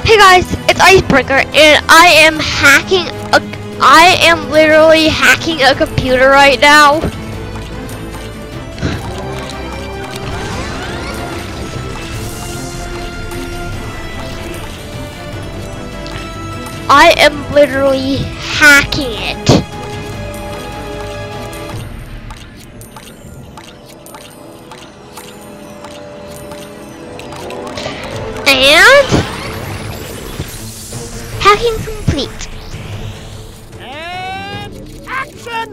Hey guys, it's Icebreaker, and I am literally hacking a computer right now. I am literally hacking it. And hacking complete. And action!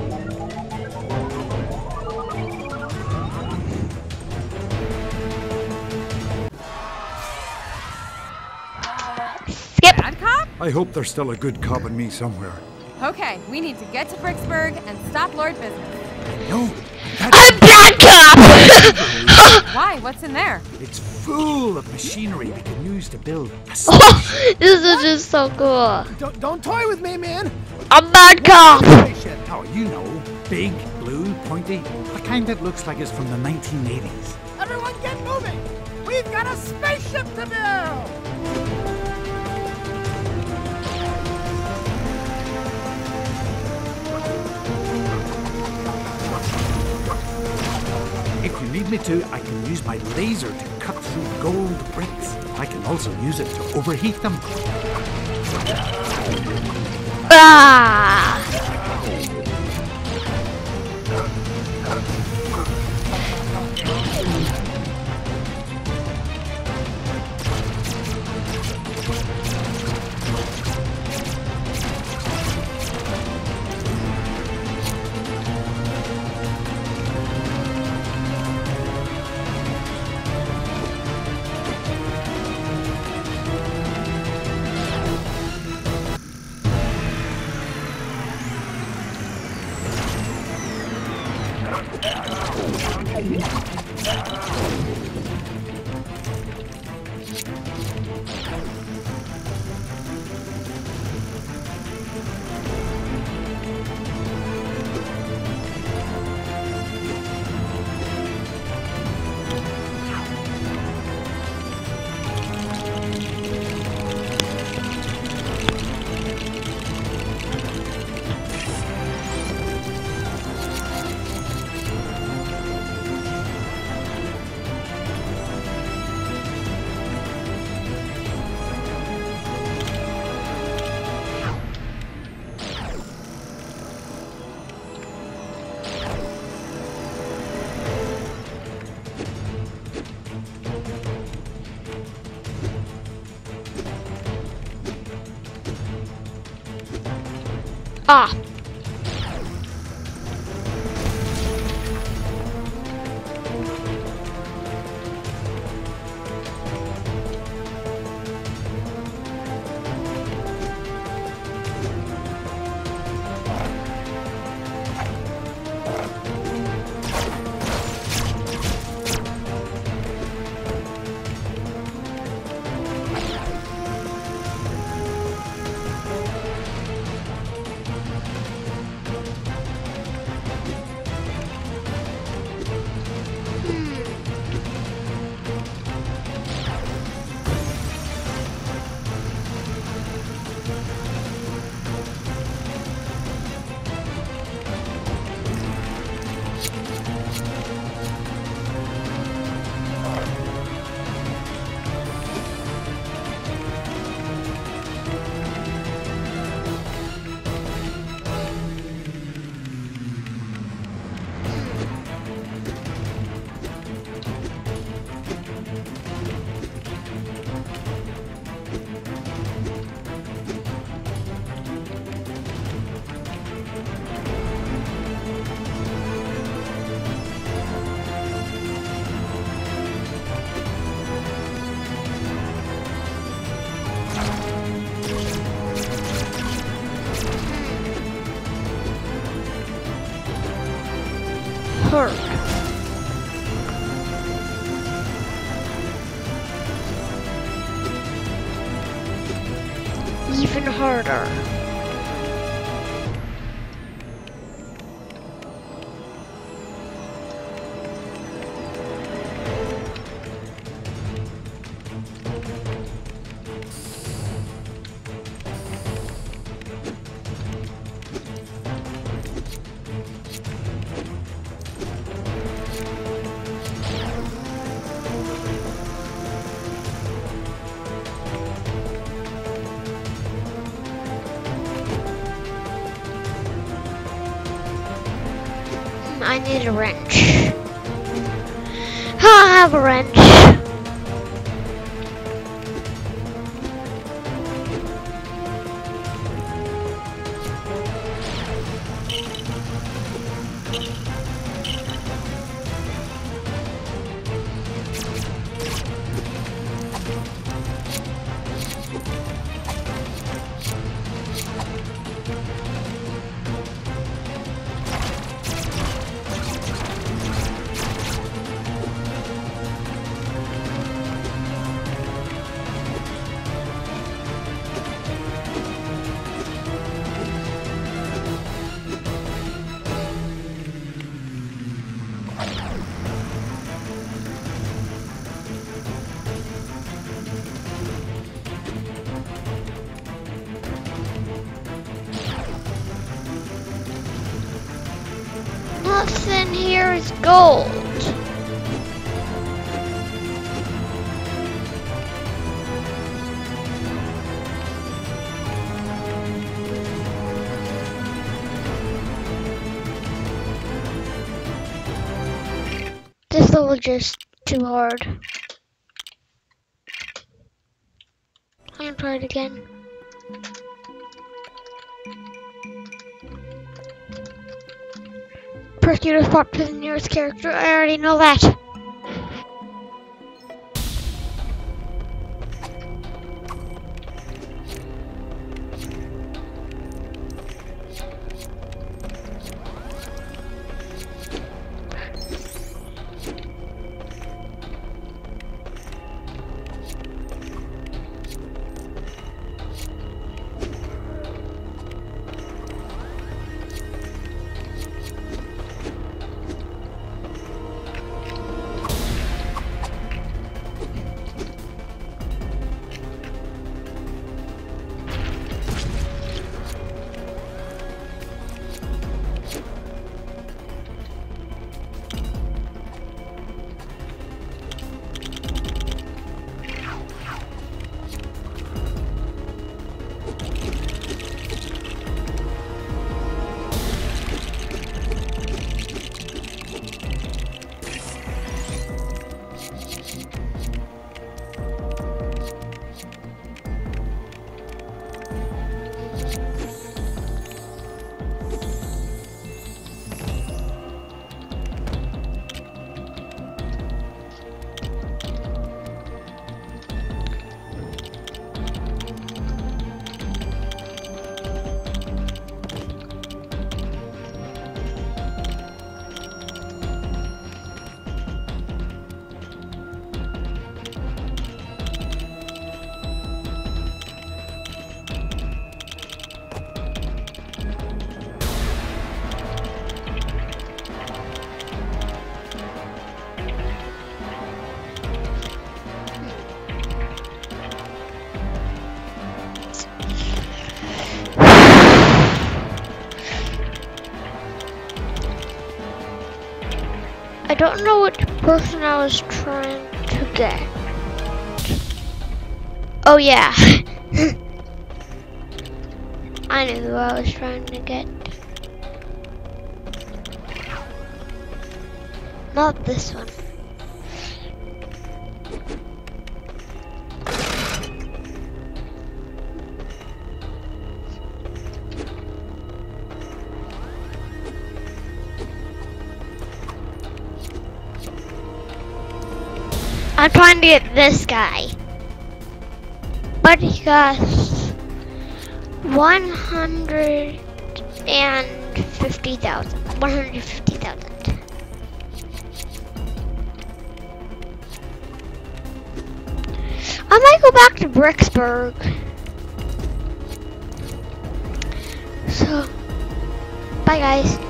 Skip. Bad cop? I hope there's still a good cop in me somewhere. Okay, we need to get to Bricksburg and stop Lord Business. No, I'm bad cop! Why? What's in there? it's full of machinery we can use to build a Oh, this is just so cool. Don't toy with me, man. I'm bad cop! spaceship. Oh, you know, big, blue, pointy, the kind that looks like it's from the 1980s. Everyone get moving. We've got a spaceship to build. If you need me to, I can use my laser to cut through gold bricks. I can also use it to overheat them. Ah! Ah! Hurt. Even harder. I need a wrench. I have a wrench. Nothing here is gold. This level is just too hard. I'm gonna try it again. Press you to swap to the nearest character. I already know that. I don't know which person I was trying to get. Oh yeah. I knew who I was trying to get. Not this one. I'm trying to get this guy. But he costs 150,000. 150,000. I might go back to Bricksburg. So, bye guys.